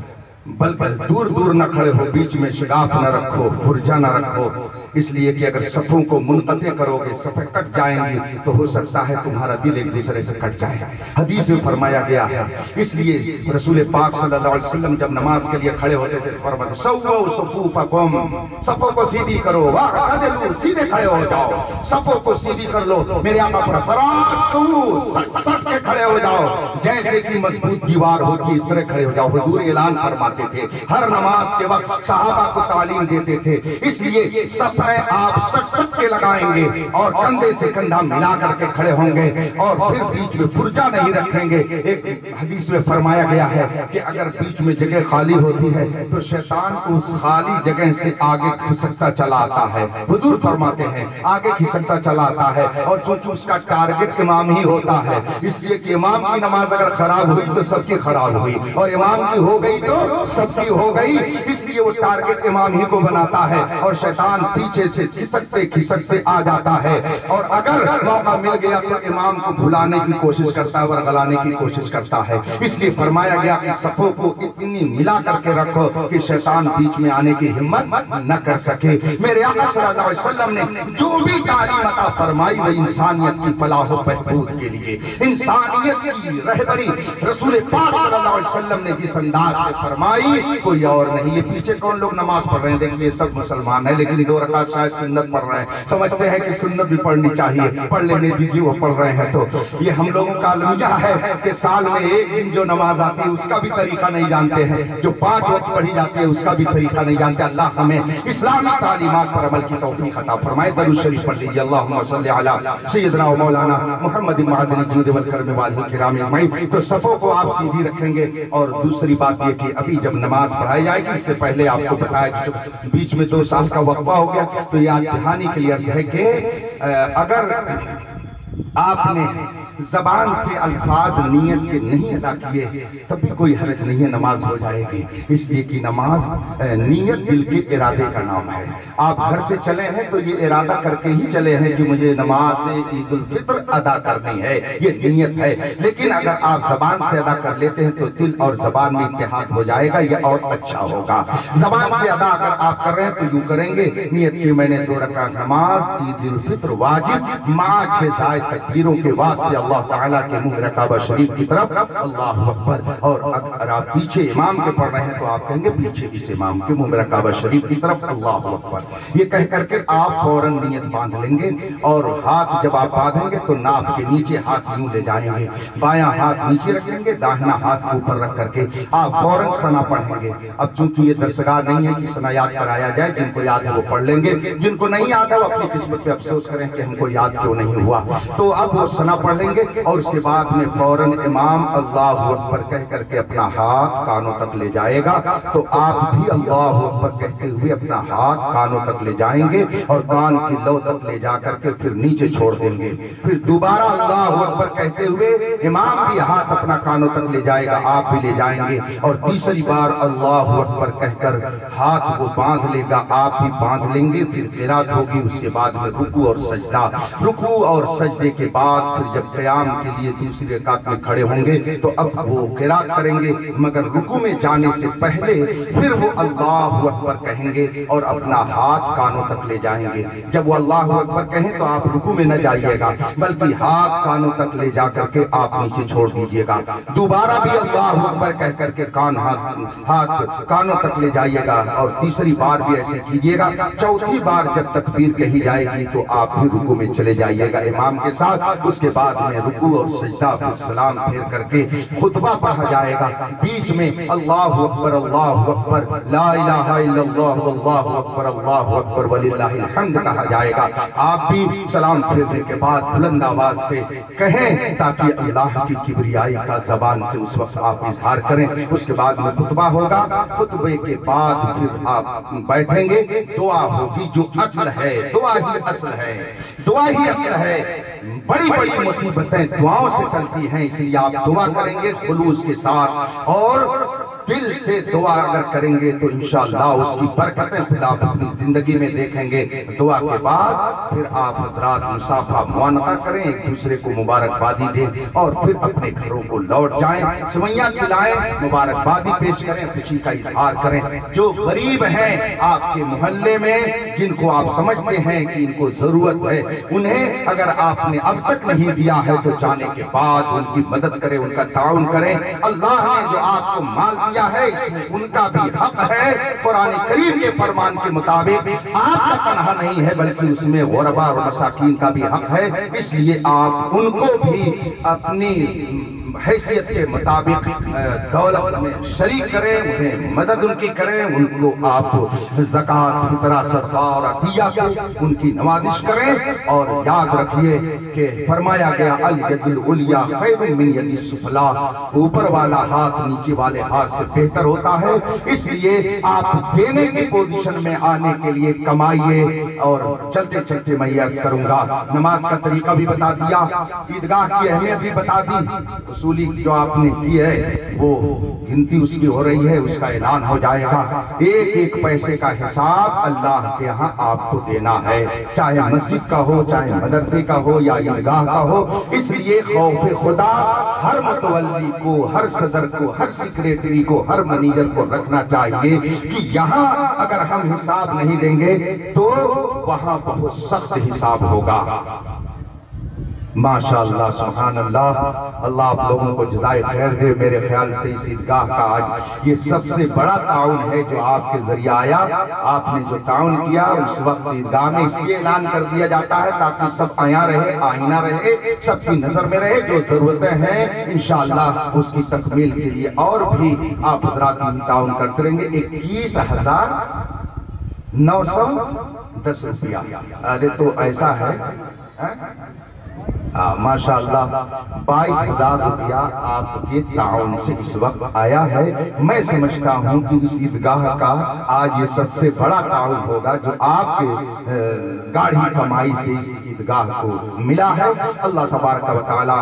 Speaker 1: بلکہ دور دور نہ کھڑے ہو، بیچ میں شگاف نہ رکھو، فرجہ نہ رکھو، اس لیے کہ اگر صفوں کو منقطع کرو گے، صفیں کٹ جائیں گی تو ہو سکتا ہے تمہارا دل ایک دوسرے سے کٹ جائے۔ حدیث میں فرمایا گیا ہے، اس لیے رسول پاک صلی اللہ علیہ وسلم جب نماز کے لیے کھڑے ہوتے تھے فرماتے سووا صفوفکم، صفوں کو سیدھی کرو، واعتدلوا، سیدھے کھڑے ہو جاؤ، صفوں کو سیدھی کر لو، میرے آقا فرماتے تراصوا، سٹ سٹ کے کھڑے ہو جاؤ، جیسے کہ مضبوط دیوار ہوتی ہے اس طرح کھڑے ہو جاؤ۔ حضور اعلان فرماتے تھے، ہر نماز کے وقت صحابہ کو تعلیم دیتے تھے، اس لیے صف آپ سٹ سٹ کے لگائیں گے اور کندھے سے کندھا ملا کر کے کھڑے ہوں گے اور پھر بیچ میں فرجہ نہیں رکھیں گے۔ ایک حدیث میں فرمایا گیا ہے کہ اگر بیچ میں جگہ خالی ہوتی ہے تو شیطان اس خالی جگہ سے آگے کھسکتا چلا آتا ہے۔ حضور فرماتے ہیں آگے کھسکتا چلا آتا ہے اور چونکہ اس کا ٹارگٹ امام ہی ہوتا ہے، اس لیے کہ امام کی نماز اگر خراب ہوئی تو سب کی خراب ہوئی اور امام کی ہو گئی تو سب کی ہو گئی، اس لیے وہ ٹارگٹ امام ہی کو بناتا ہے اور شیطان پیچھے سے کھسکتے کھسکتے آ جاتا ہے اور اگر موقع مل گیا تو امام کو بھلانے کی کوشش کرتا ہے، ورغلانے کی کوشش کرتا ہے۔ اس لیے فرمایا گیا کہ صفوں کو اتنی ملا کر کے رکھو کہ شیطان بیچ میں آنے کی ہمت نہ کر سکے۔ میرے آقا صلی اللہ علیہ وسلم نے جو بھی تعلیم عطا فرمائی وہ انسانیت کی فلاح و بہبود کے لیے، انسانیت کی رہبری رسول پاک صلی اللہ علیہ وسلم نے جس انداز سے فرمائی کوئی اور نہیں۔ یہ پیچھے کون لوگ نماز پڑھ رہے ہیں دیکھیے، سب مسلمان ہیں لیکن دو رکعت شاید سنت پڑھ رہے ہیں، سمجھتے ہیں کہ سنت بھی پڑھنی چاہیے، پڑھ لینے دیجیے، وہ پڑھ رہے ہیں تو یہ ہم لوگوں کا المیہ ہے کہ سال میں ایک دن جو نماز آتی ہے اس کا بھی طریقہ نہیں جانتے ہیں، جو پانچ وقت پڑھی جاتی ہے اس کا بھی طریقہ نہیں جانتے۔ اللہ ہمیں اسلامی تعلیمات پر عمل کی توفیق عطا فرمائے۔ درود شریف پڑھ لیجیے، اللہم صلی علی سیدنا و مولانا محمد معدن الجود والکرم والہ الکرام اجمعین۔ تو صفوں کو آپ سیدھی رکھیں گے اور دوسری بات یہ کہ ابھی جب نماز پڑھائی جائے گی اس سے پہلے آپ کو بتایا کہ بیچ میں دو سال کا وقفہ ہو گیا تو یاد دہانی کے لیے عرض ہے کہ اگر آپ نے زبان سے الفاظ نیت کے نہیں ادا کیے تب بھی کوئی حرج نہیں ہے، نماز ہو جائے گی، اس لیے کہ نماز نیت دل کے ارادے کا نام ہے۔ آپ گھر سے چلے ہیں تو یہ ارادہ کر کے ہی چلے ہیں کہ مجھے نماز عید الفطر ادا کرنی ہے، یہ نیت ہے، لیکن اگر آپ زبان سے ادا کر لیتے ہیں تو دل اور زبان میں اتحاد ہو جائے گا، یہ اور اچھا ہوگا۔ زبان سے ادا اگر آپ کر رہے ہیں تو یوں کریں گے، نیت کی میں نے دو رکعت نماز عید الفطر واجب مع چھ زائد تکبیروں کے واسطے اللہ تعالیٰ کے منہ کعبہ شریف کی طرف اللہ اکبر، اور اگر آپ پیچھے امام کے پڑھ رہے ہیں تو آپ کہیں گے پیچھے اس امام کے منہ کعبہ شریف کی طرف اللہ اکبر، یہ کہہ کر کے آپ فوراً نیت باندھ لیں گے اور ہاتھ جب آپ باندھیں گے تو ناف کے نیچے ہاتھ یوں لے جائیں گے، بایاں ہاتھ نیچے رکھیں گے، داہنا ہاتھ اوپر رکھ کر کے آپ فوراً ثنا پڑھیں گے۔ اب چونکہ یہ درسگاہ نہیں ہے کہ ثنا یاد کرایا جائے، جن کو یاد ہے وہ پڑھ لیں گے، جن کو نہیں یاد ہے وہ اپنی قسمت پہ افسوس کریں کہ ہم کو یاد کیوں نہیں ہوا۔ تو اب وہ ثنا پڑھ لیں گے اور اس کے بعد میں فوراً امام اللہ اکبر کہہ کر کے اپنا ہاتھ کانوں تک لے جائے گا، تو آپ بھی اللہ اکبر کہتے ہوئے اپنا ہاتھ کانوں تک لے جائیں گے اور کان کی لو تک لے جا کر کے پھر نیچے چھوڑ دیں گے، پھر دوبارہ اللہ اکبر کہتے ہوئے امام بھی ہاتھ اپنا کانوں تک لے جائے گا، آپ بھی لے جائیں گے اور تیسری بار اللہ اکبر کہہ کر ہاتھ وہ باندھ لے گا، آپ بھی باندھ لیں گے، پھر قرات ہوگی، اس کے بعد میں رکوع اور سجدہ، رکوع اور سجدے کے بعد پھر جب قیام کے لیے دوسری رکعت میں کھڑے ہوں گے تو اب وہ قرات کریں گے، مگر رکوع میں جانے سے پہلے پھر وہ اللہ اکبر کہیں گے اور اپنا ہاتھ کانوں تک لے جائیں گے۔ جب وہ اللہ اکبر کہیں تو آپ رکوع میں نہ جائیے گا بلکہ ہاتھ کانوں تک لے جا کر کے آپ نیچے چھوڑ دیجئے گا، دوبارہ بھی اللہ اکبر کہہ کر کے کان ہاتھ ہاتھ کانوں تک لے جائیے گا اور تیسری بار بھی ایسے کیجئے گا، چوتھی بار جب تکبیر کہی جائے گی تو آپ بھی رکوع میں چلے جائیے گا امام کے ساتھ، اس کے بعد میں میں رکوع اور سجدہ پھر سلام پھیر کر کے خطبہ پڑھا جائے گا. بیچ میں اللہ اکبر اللہ اکبر لا الہ الا اللہ واللہ اکبر اللہ اکبر وللہ الحمد کہا جائے گا. آپ بھی سلام پھیرنے کے بعد بلند آواز سے کہیں تاکہ اللہ کی کبریائی کا زبان سے اس وقت آپ اظہار کریں. اس کے بعد میں خطبہ ہوگا. خطبے کے بعد پھر آپ بیٹھیں گے. دعا ہوگی جو اصل ہے. دعا ہی اصل ہے. دعا ہی اصل ہے. بڑی بڑی مصیبتیں دعاؤں سے چلتی ہیں، اس لیے آپ دعا کریں گے خلوص کے ساتھ اور دل سے دعا اگر کریں گے تو انشاءاللہ اس کی برکتیں خدا اپنی زندگی میں دیکھیں گے. دعا کے بعد پھر آپ حضرات مصافحہ معانقہ کریں، ایک دوسرے کو مبارکبادی دیں اور پھر اپنے گھروں کو لوٹ جائیں. سوئیاں کھلائیں، مبارکبادی پیش کریں، خوشی کا اظہار کریں. جو غریب ہیں آپ کے محلے میں، جن کو آپ سمجھتے ہیں کہ ان کو ضرورت ہے، انہیں اگر آپ نے اب تک نہیں دیا ہے تو جانے کے بعد ان کی مدد کریں، ان کا تعاون کریں. اللہ نے جو آپ کو مال دیا ہے اس میں ان کا بھی حق ہے. قرآن کریم کے فرمان کے مطابق آپ کا تنہا نہیں ہے بلکہ اس میں غربا اور مساکین کا بھی حق ہے. اس لیے آپ ان کو بھی اپنی حیثیت کے مطابق دولت میں شریک کریں، انہیں مدد ان کی کریں. ان کو آپ زکوٰۃ، فطرہ، صدقہ اور عطیہ سے ان کی نوازش کریں. اور یاد رکھیے کہ فرمایا گیا الید العلیٰ خیر من ید السفلیٰ، اوپر والا ہاتھ نیچے والے ہاتھ سے بہتر ہوتا ہے. اس لیے آپ دینے کی پوزیشن میں آنے کے لیے کمائیے. اور چلتے چلتے میں یہ عرض کروں گا، نماز کا طریقہ بھی بتا دیا، عیدگاہ کی اہمیت بھی بتا دی. اصولی جو آپ نے کی ہے وہ گنتی اس کی ہو رہی ہے، اس کا اعلان ہو جائے گا. ایک ایک پیسے کا حساب اللہ کے ہاں آپ کو دینا ہے، چاہے مسجد کا ہو، چاہے مدرسے کا ہو یا عیدگاہ کا ہو. اس لیے خوف خدا ہر متولی کو، ہر صدر کو، ہر سیکریٹری کو، ہر منیجر کو رکھنا چاہیے کہ یہاں اگر ہم حساب نہیں دیں گے تو وہاں بہت سخت حساب ہوگا. ماشاءاللہ سبحان اللہ. اللہ آپ لوگوں کو جزائے خیر دے. میرے خیال سے اس عیدگاہ کا آج یہ سب سے بڑا تعاون ہے جو آپ کے ذریعہ آیا. آپ نے جو تعاون کیا اس وقت عیدگاہ میں اس لیے اعلان کر دیا جاتا ہے تاکہ سب آیا رہے، آئینہ رہے، سب کی نظر میں رہے. جو ضرورتیں ہیں انشاءاللہ اس کی تکمیل کے لیے اور بھی آپ حضرات ہی تعاون کرتے رہیں گے. اکیس ہزار نو سو دس روپیہ. ارے تو ایسا ہے ماشاءاللہ بائیس ہزار روپیہ آپ کے تعاون سے اس وقت آیا ہے. میں سمجھتا ہوں کہ اس عیدگاہ کا آج یہ سب سے بڑا تعاون ہوگا جو آپ کے گاڑی کمائی سے اس عیدگاہ کو ملا ہے. اللہ تبارک و تعالی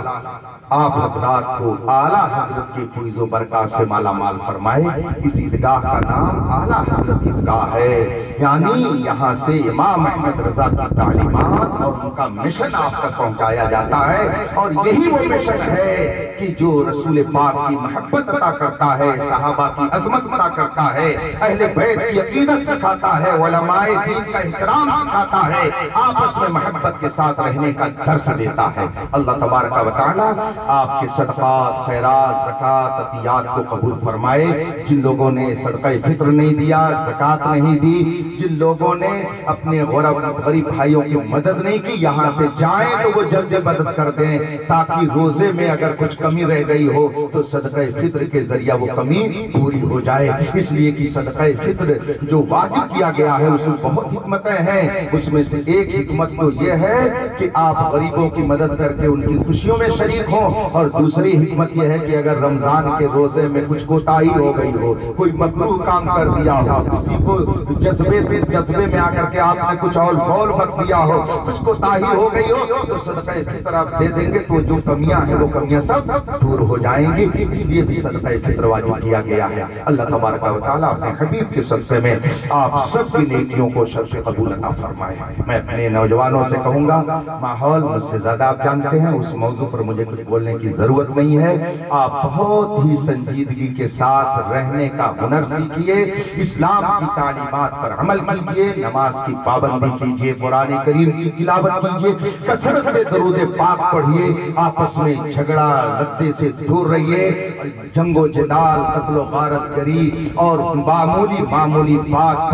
Speaker 1: آپ حضرات کو اعلیٰ حضرت کی فیض و برکات سے مالا مال فرمائے. اس عیدگاہ کا نام اعلیٰ حضرت عیدگاہ ہے، یعنی یہاں سے امام احمد رضا کی تعلیمات اور ان کا مشن آپ تک پہنچایا جاتا ہے. اور یہی وہ مشن ہے کہ جو رسول پاک کی محبت عطا کرتا ہے، صحابہ کی عظمت عطا کرتا ہے، اہل بیت کی عقیدت سکھاتا ہے، علماء دین کا احترام سکھاتا ہے، آپس میں محبت کے ساتھ رہنے کا درس دیتا ہے. اللہ تبارک و تعالی آپ کے صدقات، خیرات، زکوٰۃ، عطیات کو قبول فرمائے. جن لوگوں نے صدقہ فطر نہیں دیا، زکوٰۃ نہیں دی، جن لوگوں نے اپنے غریب بھائیوں کی مدد نہیں کی، یہاں سے جائیں تو وہ جلد مدد کر دیں تاکہ روزے میں اگر کچھ کمی رہ گئی ہو تو صدقہ فطر کے ذریعہ وہ کمی پوری ہو جائے. اس لیے کہ صدقہ فطر جو واجب کیا گیا ہے اس میں بہت حکمتیں ہیں. اس میں سے ایک حکمت تو یہ ہے کہ آپ غریبوں کی مدد کر کے ان کی خوشیوں میں شریک ہوں. اور دوسری حکمت یہ ہے کہ اگر رمضان کے روزے میں کچھ کوتاہی ہو گئی ہو، کوئی مکروہ کام کر دیا ہو، کسی کو جذبے جذبے میں آ کر کے آپ نے کچھ اور فول بک دیا ہو، کچھ کوتاہی ہو گئی ہو تو صدقہ فطر آپ دے دیں گے تو جو کمیاں ہیں وہ کمیاں سب دور ہو جائیں گی. اس لیے بھی صدقہ فطر واجب کیا گیا ہے. اللہ تبارک و تعالیٰ اپنے حبیب کے صدقے میں آپ سب کی نیکیوں کو شرف قبول عطا فرمائے. میں اپنے نوجوانوں سے کہوں گا، ماحول مجھ سے زیادہ آپ جانتے ہیں، اس موضوع پر مجھے کچھ بولنے کی ضرورت نہیں ہے. آپ بہت ہی سنجیدگی کے ساتھ رہنے کا ہنر سیکھیے، اسلام کی تعلیمات پر عمل کیجئے، نماز کی پابندی کیجئے، قرآن کریم کی تلاوت کیجئے، کثرت سے درود پاک پڑھیے، آپس میں جھگڑا لڑنے سے دور رہیے، جنگ و جدال، قتل و غارت گری اور معمولی معمولی بات پر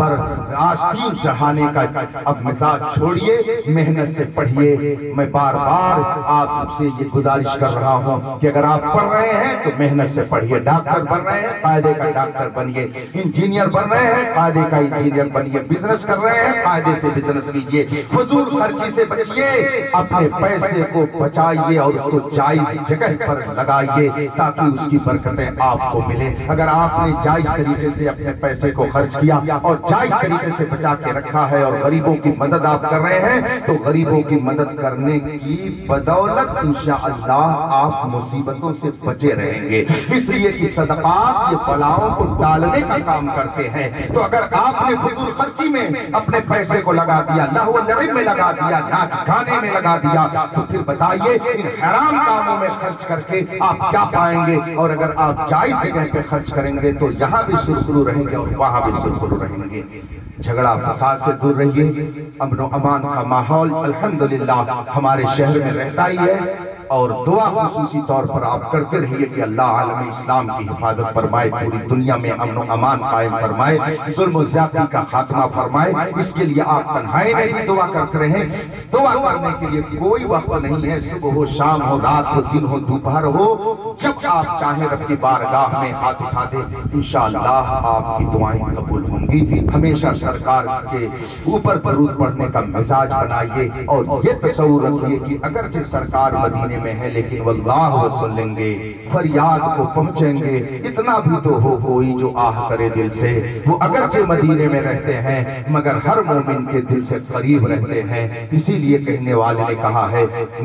Speaker 1: آستین چڑھانے کا اب مزاج چھوڑیے، محنت سے پڑھیے۔ میں بار بار آپ سے یہ گزارش کر رہا ہوں کہ اگر آپ پڑھ رہے ہیں تو محنت سے پڑھیے۔ ڈاکٹر بن رہے ہیں، قاعدے کا ڈاکٹر بنیے۔ انجینئر بن رہے ہیں، قاعدے کا انجینئر بنیے۔ بزنس کر رہے ہیں، قاعدے سے بزنس کیجئے۔ فضول خرچی سے بچیے، اپنے پیسے کو بچائیے اور اس کو جائز جگہ پر لگائیے تاکہ اس کی برکتیں آپ کو ملے۔ اگر آپ نے جائز طریقے سے اپنے پیسے کو خرچ کیا اور جائز طریقے سے بچا کے رکھا ہے اور غریبوں کی مدد آپ کر رہے ہیں تو غریبوں کی مدد کرنے کی بدولت انشاءاللہ آپ مصیبتوں سے بچے رہیں گے، اس لیے کہ صدقات یہ بلاؤں کو ڈالنے کا کام کرتے ہیں۔ تو اگر آپ نے فضول خرچی میں اپنے پیسے کو لگا دیا، لہو و لعب میں لگا دیا، ناچ گانے میں لگا دیا، تو پھر بتائیے ان حرام کاموں میں خرچ کر کے آپ کیا پائیں گے؟ اور اگر آپ جائز جگہ پہ خرچ کریں گے تو یہاں بھی سرخرو رہیں گے اور وہاں بھی سرخرو رہیں گے۔ جھگڑا فساد سے دور رہیے۔ امن و امان کا ماحول الحمدللہ ہمارے شہر میں رہتا ہی ہے، اور دعا خصوصی طور پر آپ کرتے رہیے کہ اللہ عالم اسلام کی حفاظت فرمائے، پوری دنیا میں امن و امان قائم فرمائے، ظلم و زیادتی کا خاتمہ فرمائے۔ اس کے لیے آپ تنہائی میں بھی دعا کرتے رہیں۔ دعا کرنے کے لیے کوئی وقت نہیں ہے، صبح ہو، شام ہو، رات ہو، دن ہو، دوپہر ہو، جب آپ چاہیں رب کی بارگاہ میں ہاتھ اٹھا دیں، انشاءاللہ آپ کی دعائیں قبول ہوں گی۔ ہمیشہ سرکار کے اوپر درود پڑھنے کا مزاج بنائیے اور یہ تصور رکھیے کہ اگرچہ سرکار مدینے میں ہے لیکن واللہ وسلیں گے، فریاد کو پہنچیں گے۔ اتنا بھی تو ہو کوئی جو آہ کرے دل سے، وہ اگرچہ مدینے میں رہتے ہیں مگر ہر مومن کے دل سے قریب رہتے ہیں۔ اسی لیے کہنے والے نے کہا ہے،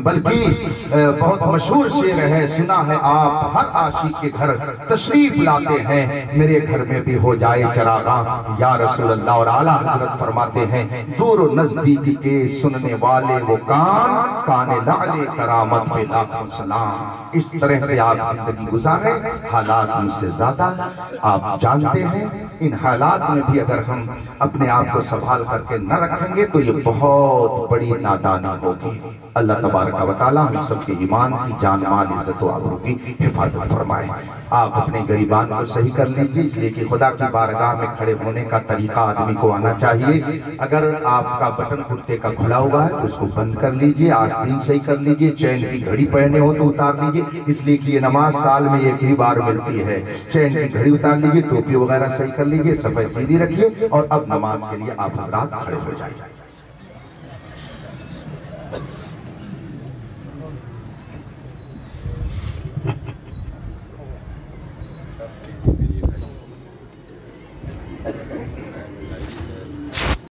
Speaker 1: بلکہ بہت مشہور شعر ہے، سنا ہے آپ ہر عاشق کے گھر تشریف لاتے ہیں، میرے گھر میں بھی ہو جائے چراغاں یا رسول اللہ۔ اور اعلیٰ حضرت فرماتے ہیں، دور و نزدیک کے سننے والے وہ کان، کان لعل کرامت پہ لاکھوں سلام۔ اس طرح سے آپ زندگی گزاریں، حالات مجھ سے زیادہ آپ جانتے ہیں۔ ان حالات میں بھی اگر ہم اپنے آپ کو سنبھال کر کے نہ رکھیں گے تو یہ بہت بڑی نادانی ہوگی۔ اللہ تبارک و تعالی ہم سب کے ایمان کی، جان مال، عزت و آبرو کی حفاظت فرمائے۔ آپ اپنے غریبان کو صحیح کر لیجئے، اس لیے کہ خدا کی بارگاہ میں کھڑے ہونے کا طریقہ آدمی کو آنا چاہیے۔ اگر آپ کا بٹن کرتے کا کھلا ہوا ہے تو اس کو بند کر لیجئے، آستین صحیح کر لیجئے، چین کی گھڑی پہنے ہو تو اتار لیجئے، اس لیے کہ یہ نماز سال میں ایک ہی بار ملتی ہے۔ چین کی گھڑی اتار لیجئے، ٹوپی وغیرہ صحیح کر لیجئے، صفحہ سیدھی رکھیے اور اب نماز کے لیے آپ حضرات کھڑے ہو جائیں۔